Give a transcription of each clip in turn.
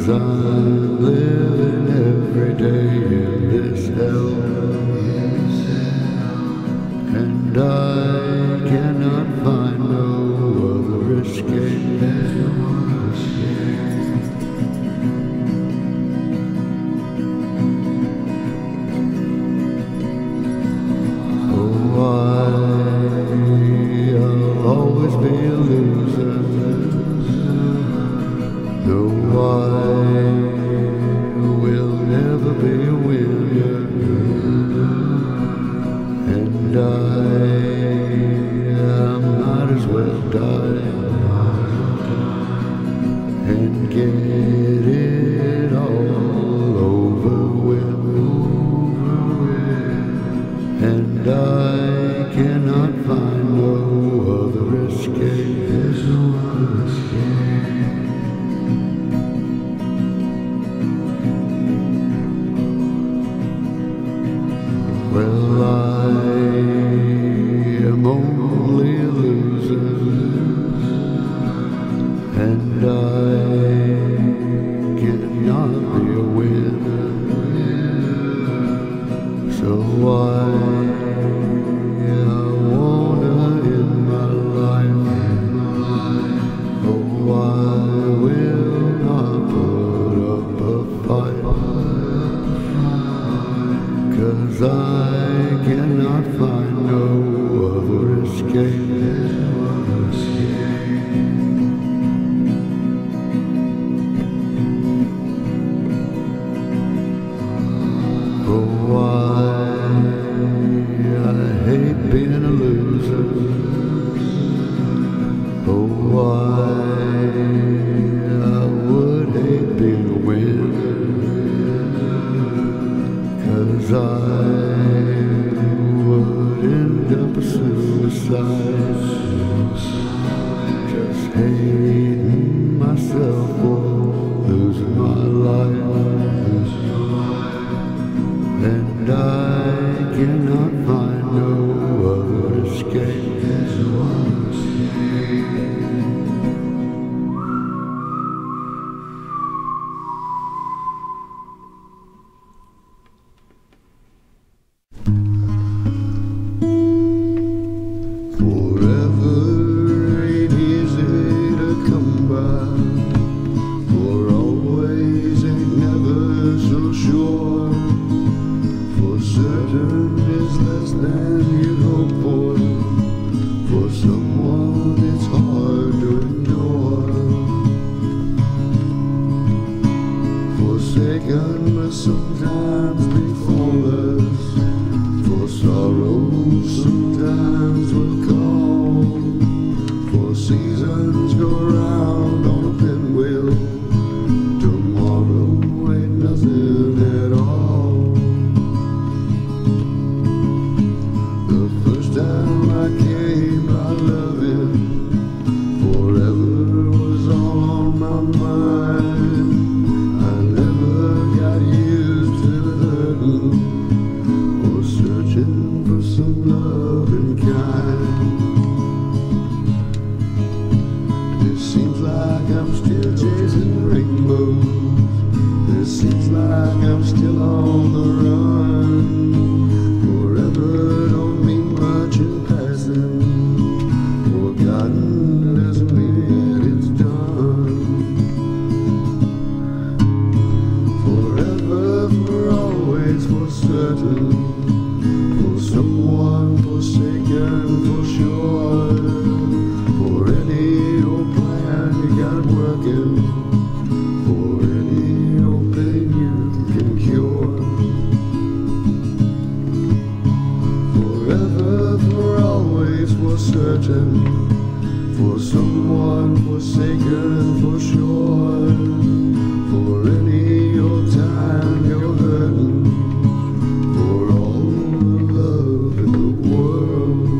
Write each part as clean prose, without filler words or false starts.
'cause I'm living every day in this hell, and I cannot find no other escape. Oh, I'll always be a loser. No, I will never be a winner, and I might as well die and get it all over with, and I cannot find no other escape. There's no other escape. Well, I am only a loser, and I cannot be a winner, so I wanna end my life. Oh, I will not put up a fight, 'cause I cannot find no other escape. Oh, I hate being a loser. Oh, I would hate being a winner, 'cause I would end up a suicide, just hating myself for losing my life, and I cannot find no other escape. Sometimes befall us, for sorrow sometimes will call, for seasons go round on a pinwheel. Tomorrow ain't nothing at all. The first time I came out loving, forever was all on my mind. I never got used to hurting or searching for some loving kind. It seems like I'm still chasing rainbows. It seems like I'm still on the run. Forever don't mean much in passing. Forgotten doesn't mean it's done. Forever, for always, for certain, for someone forsaken, for sure, for any old plan you got working, for any old pain you can cure. Forever, for always, for certain, for someone forsaken, for sure, for any old time you're hurting, for all the love in the world,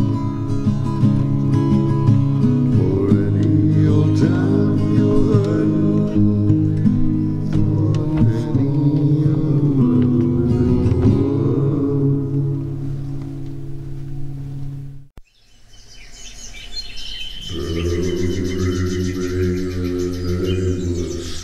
for any old time you're hurting, for any old love in the world. The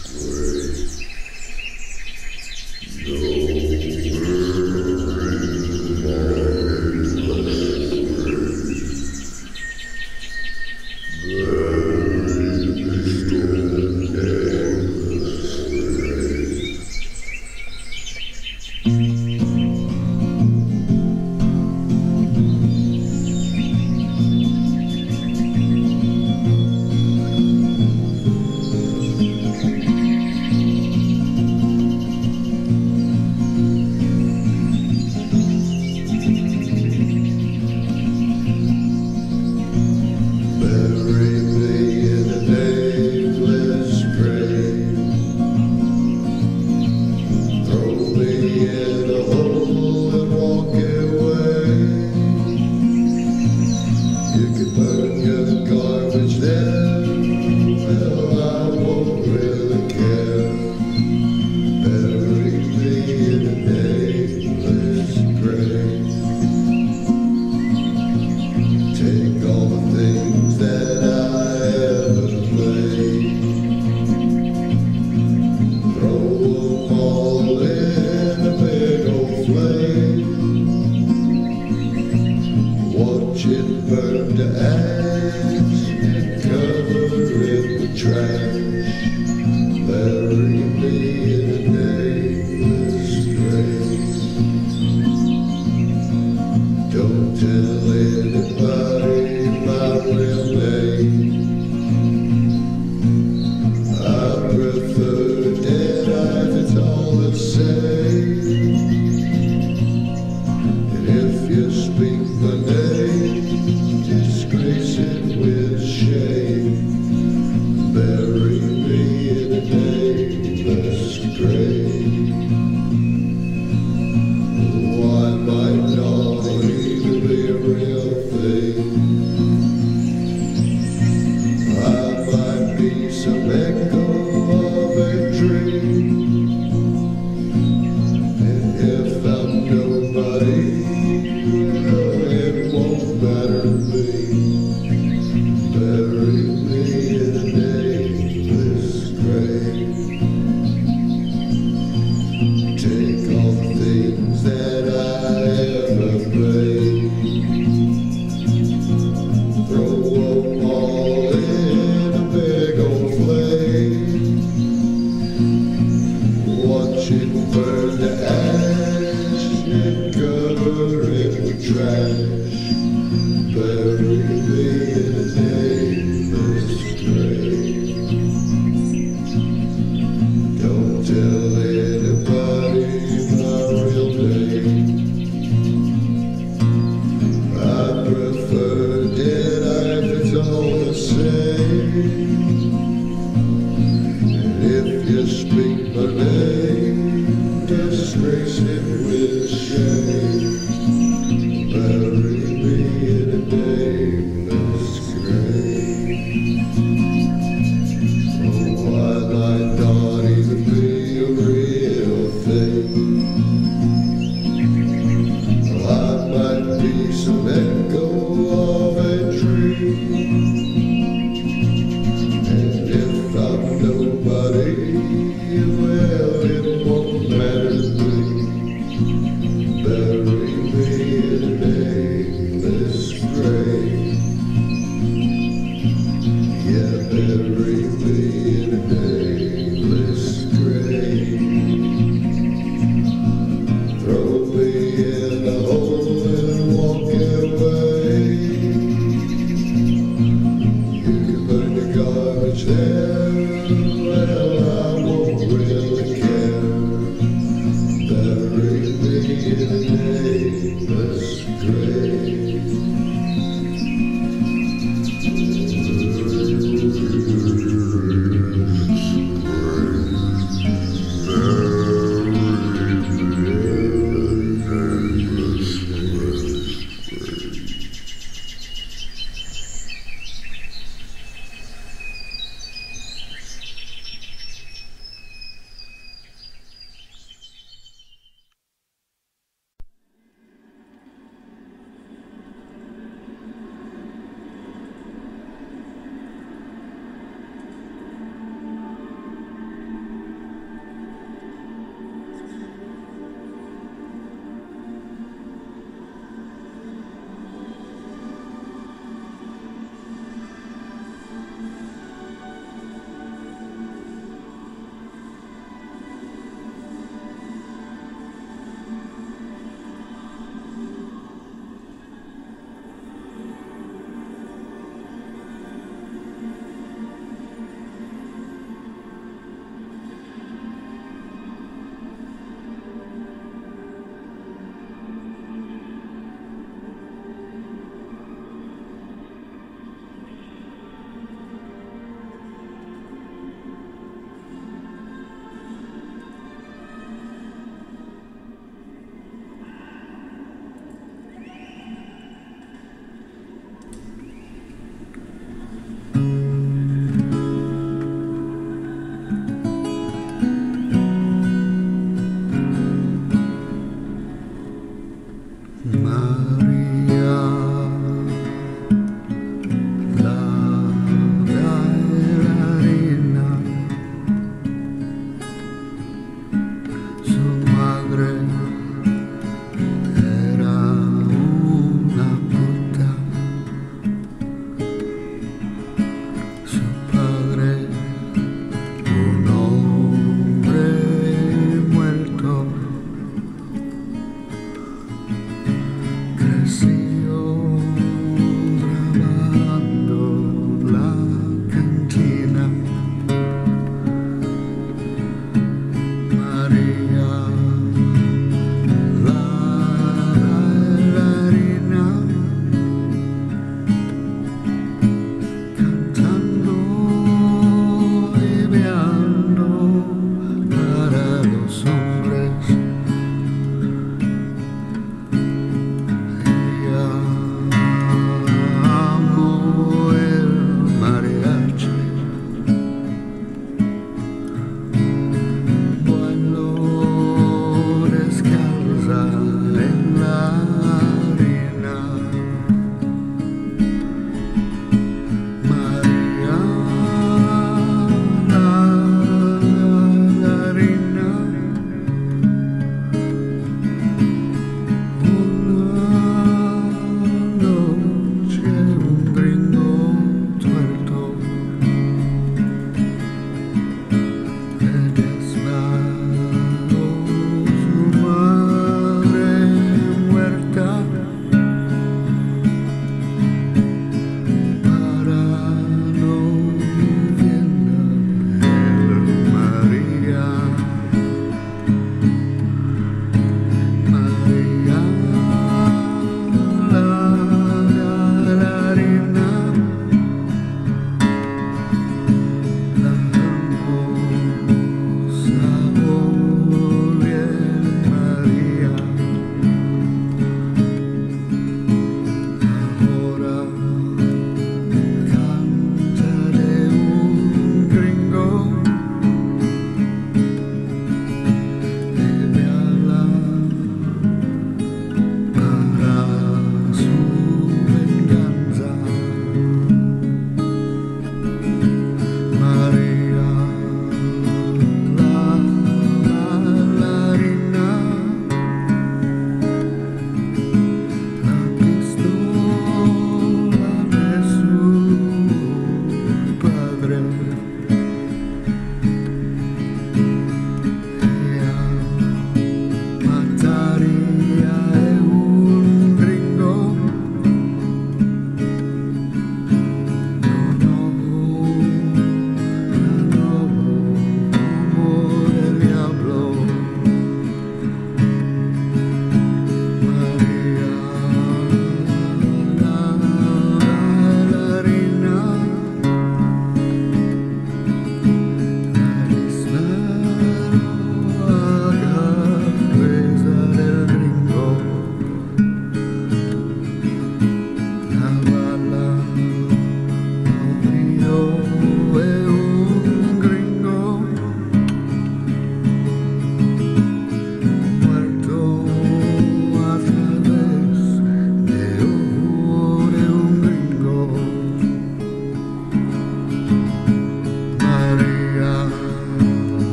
take us straight.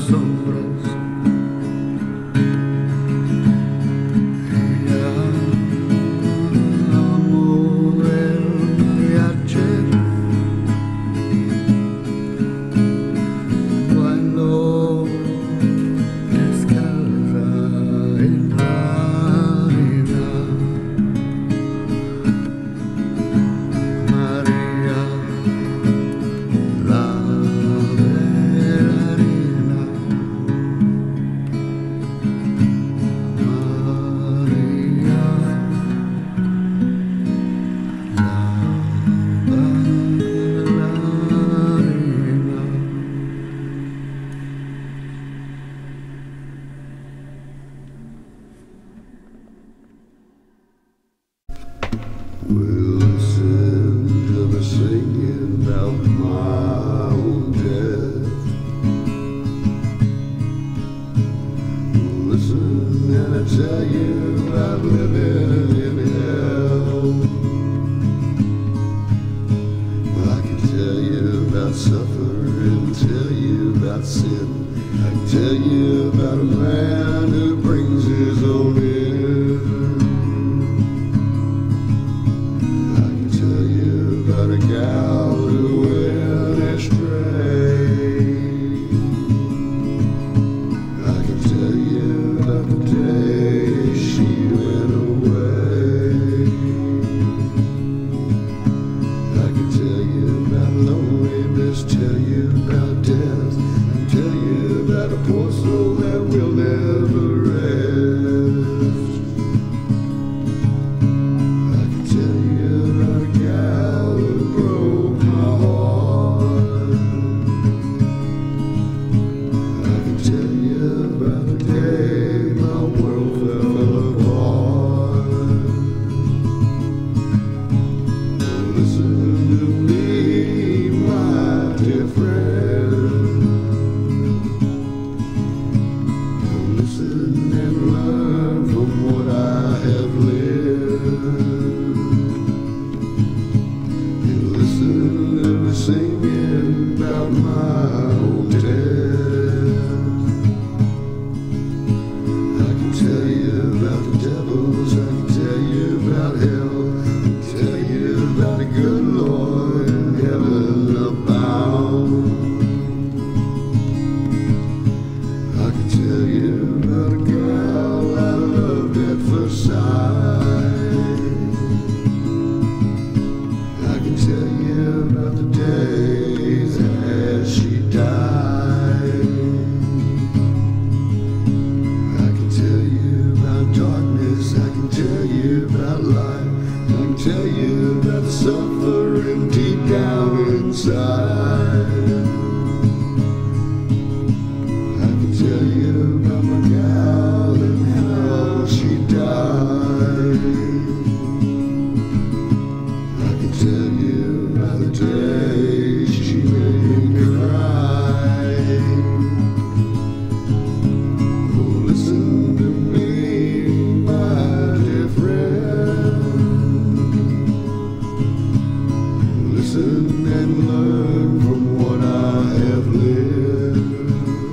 sombras. Y amo el mariachi cuando descalza en la arena. María, la bailarina. María, la bailarina. We'll listen to me singing about my own death. We'll listen and I tell you about living in hell. I can tell you about suffering, tell you about sin. I can tell you about a man who brings his own end. About a gal who went astray. I can tell you about the day she went away. I can tell you about loneliness, tell you about death, and tell you about a poor soul that will never rest. I can tell you about a gal who broke my heart. I can tell you about the day my world fell apart. Oh, listen to me, my dear friend. Oh, listen and learn from what I have lived. Listen to me singing about my own death. I can tell you about the devils, I can tell you about hell, I can tell you about the good Lord in heaven abound. I can tell you about a girl I loved at first sight. I can tell you about the days as she died. I can tell you about darkness, I can tell you about light, I can tell you about the suffering deep down inside. I can tell you about my gal and how she died. I can tell you about the day she made me cry. Oh, listen to me, my dear friend. Listen and learn from what I have lived.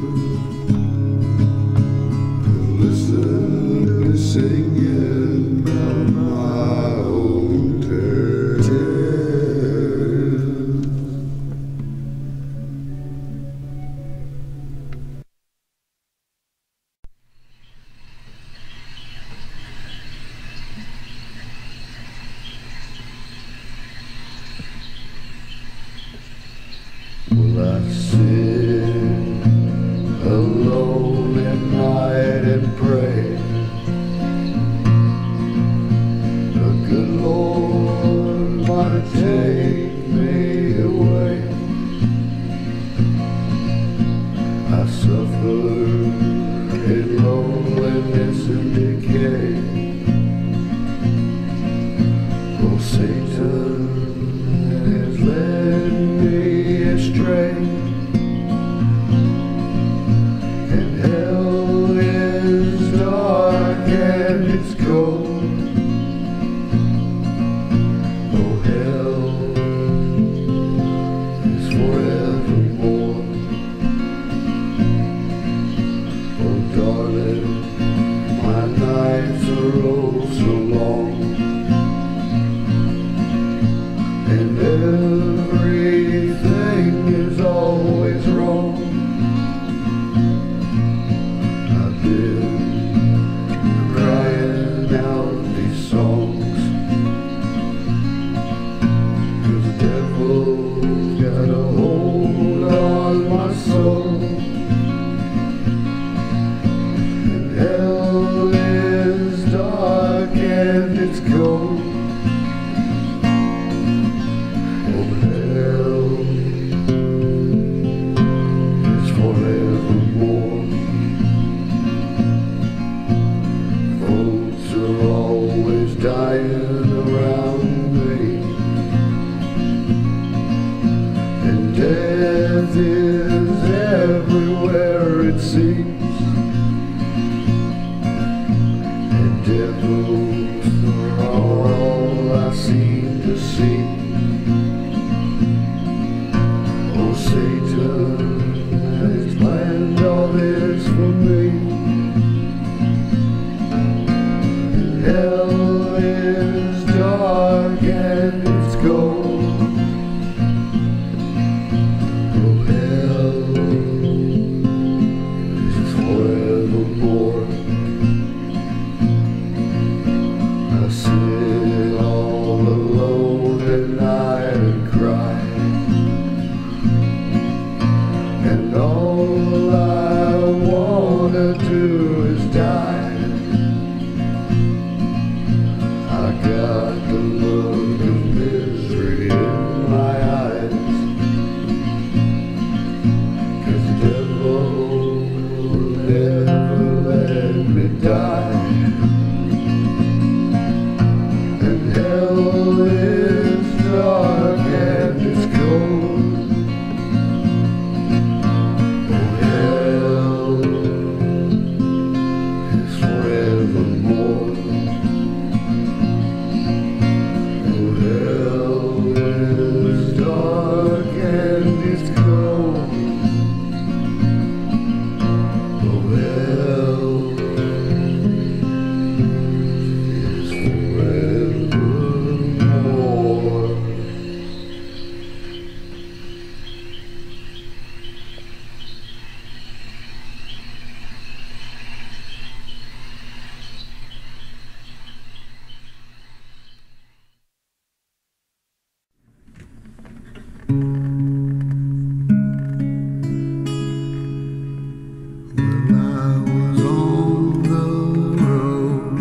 Listen to me singing about my own death. Will I sit alone at night and pray? The good Lord might take me away. I suffer in loneliness and decay. Oh, Satan has led me astray, and hell is dark and it's cold. Oh, hell is forevermore. darling, my nights are oh so long, and everything is always wrong. I've been crying out these songs, 'cause the devil's got a hold on my soul. Hell is dark and it's cold. Oh, hell is forevermore. Folks are always dying around me, and death is everywhere it seems. Devils are all I seem to see. Oh, Satan has planned all this for me. Hell is dark and it's cold. Oh, hell is forevermore. I sit all alone at night and cry, and all I wanna do is die. I got the look of misery in my eyes, 'cause the devil will never let me die. Hell is dark and it's cold. Oh, hell is forevermore. Oh, hell is dark and it's cold. Oh, hell is forever. When I was on the road,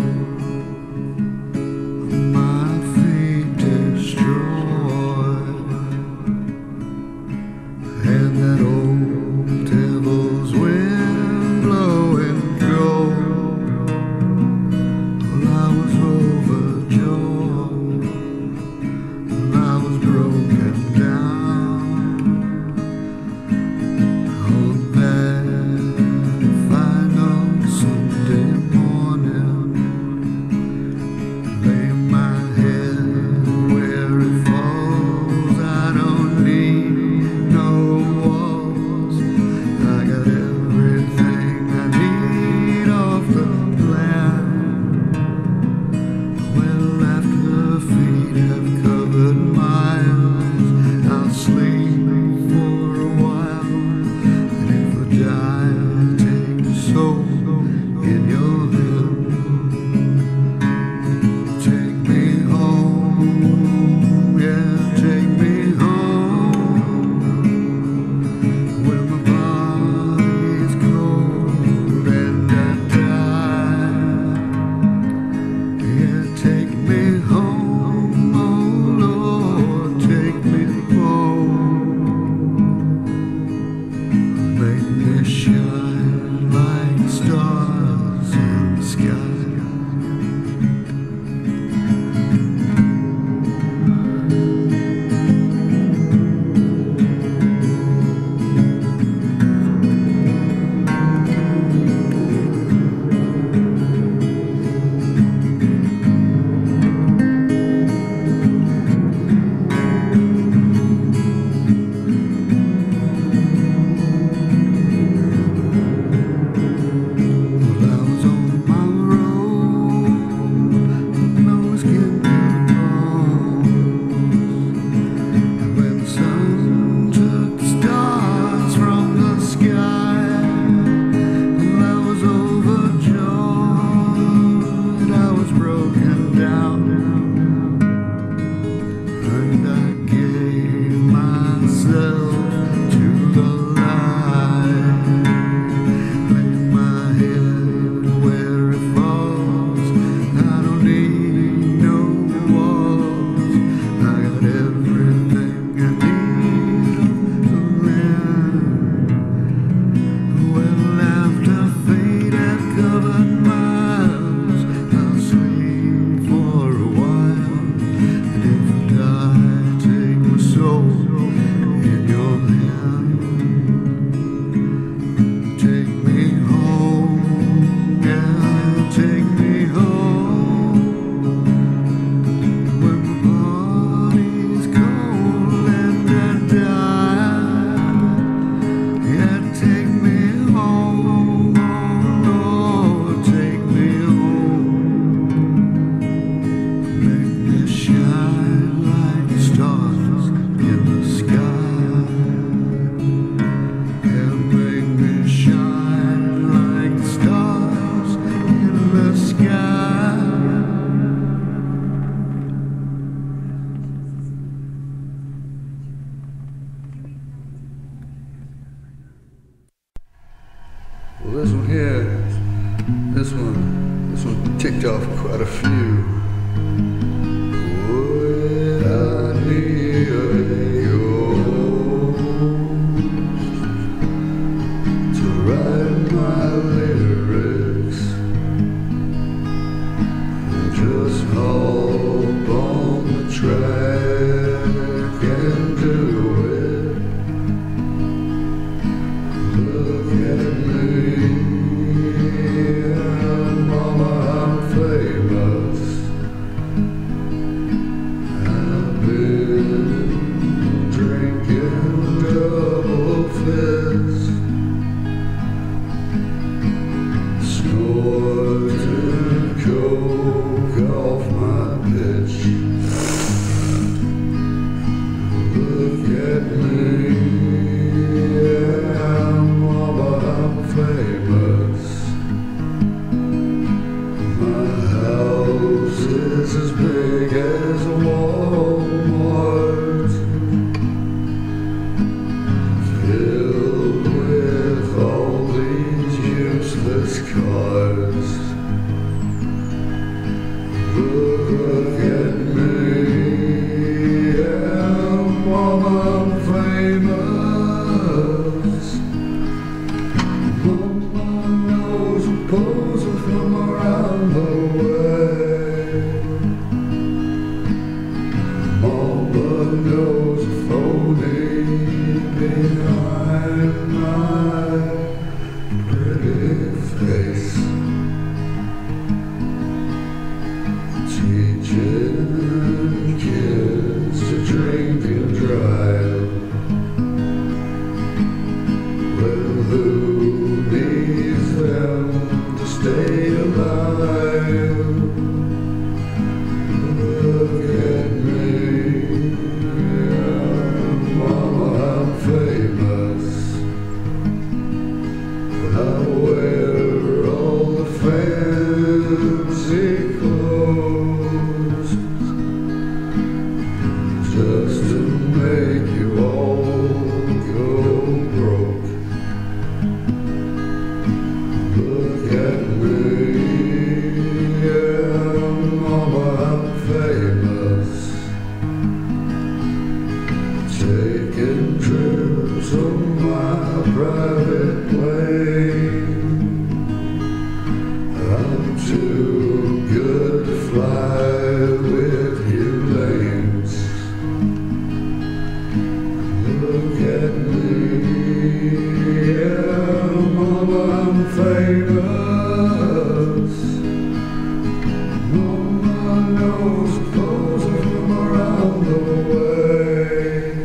my feet destroyed, and that old devil's wind blowing cold. Well, I was overjoyed, and I was broken down. On that final Sunday morning, lay my head where it falls. I don't need no walls. I got everything I need off the land. Well, after feet have covered miles, I'll sleep for a while. And if I die, I'll take the soul in your hand. Take me home, yeah, take me home, where my body's cold and I die. Yeah, take me home, oh Lord, take me home. Make me shine like stars. Well, this one ticked off quite a few. When I near yours to write my lyrics, just hop on the track and do it. Look at me, mama, I'm famous. I've been drinking double fist, snorting coke off my pitch. Look at me, mama, I'm famous. My house is as big as a Walmart, filled with all these useless cars. Look at me, mama, I'm famous. Mama knows a poser from around the way. Mama knows a phony behind my pretty face. Teaching kids to drink and drive. Well, who needs them to stay alive? Look at me, mama, I'm famous. I wear all the fancy clothes just to make you all go broke. Look at me, mama, I'm famous. Taking trips on my private plane. I'm too good to fly with you lanes. Look at me, mama, I'm famous. Mama knows a poser from around the way.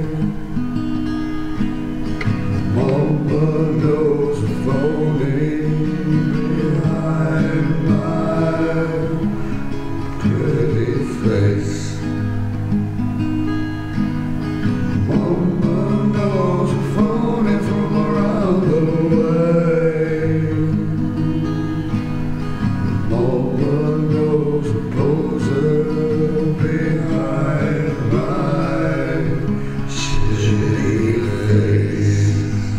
Mama knows a phony behind my pretty face. Mama knows a phony from around the way. Mama knows a poser behind my shitty face.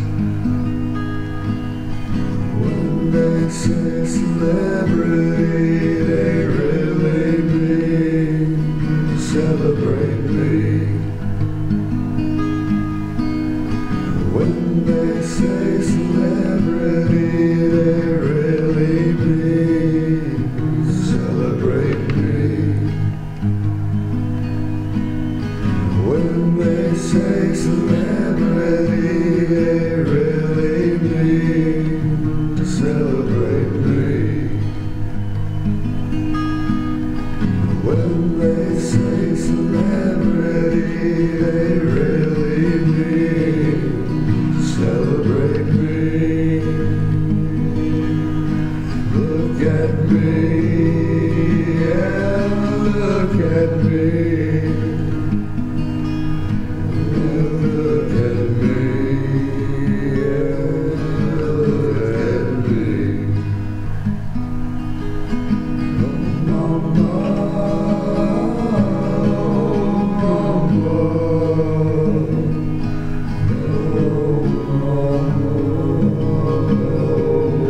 When they say celebrity, they really mean celebrate me. When they say celebrity, they really mean celebrate me. When they say celebrity, they really mean to celebrate me. When they say celebrity, they really mean to celebrate me. Look at me, yeah, look at me. Look at me, yeah, look at me. Oh, mama. Oh,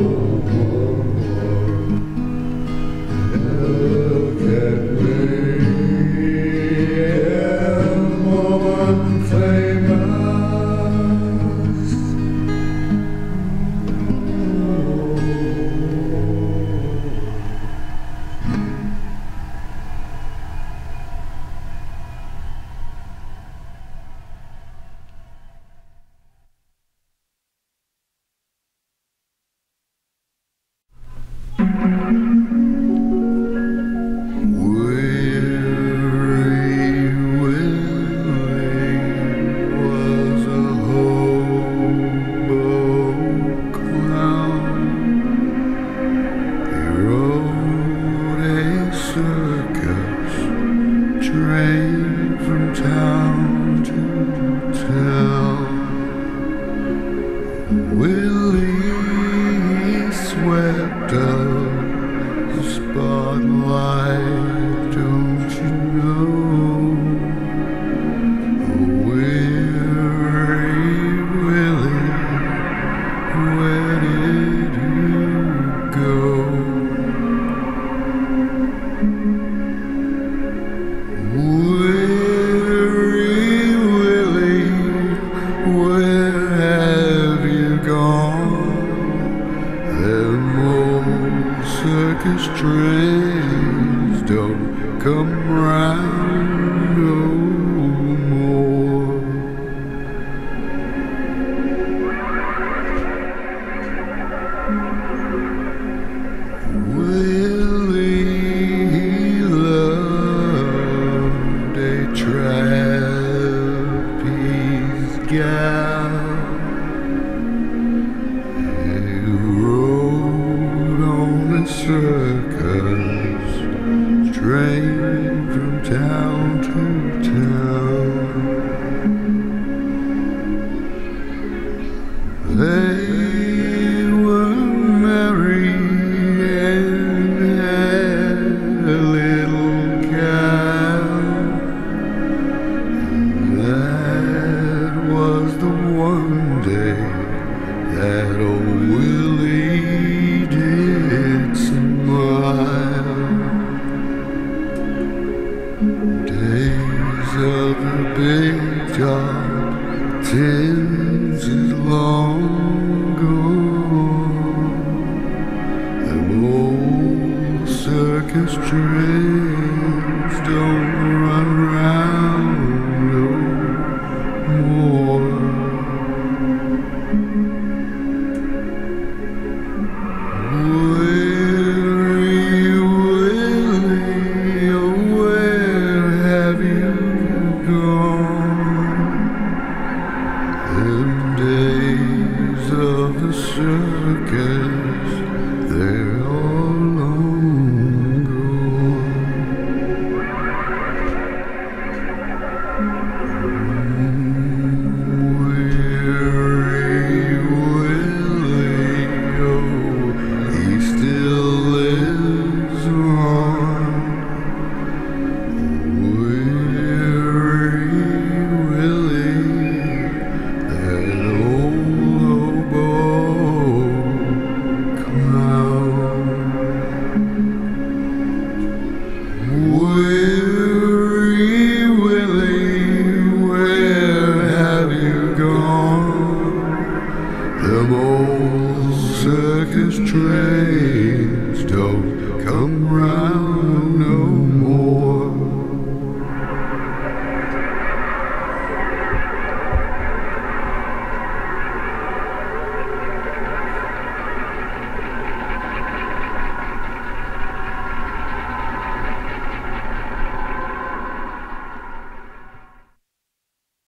Them old circus trains don't come round no more. Willie, he loved a trapeze gal. Circus train from town to town. They were married and had a little cow. That was the one day that old Willie did smile. Days of the big job, tins is long gone. Them old circus trains don't run round no more. The circus, they're all long gone. Weary Willie, oh, he still lives on. Weary Willie, that old Weary Willie, where have you gone? Them old circus trains don't come round.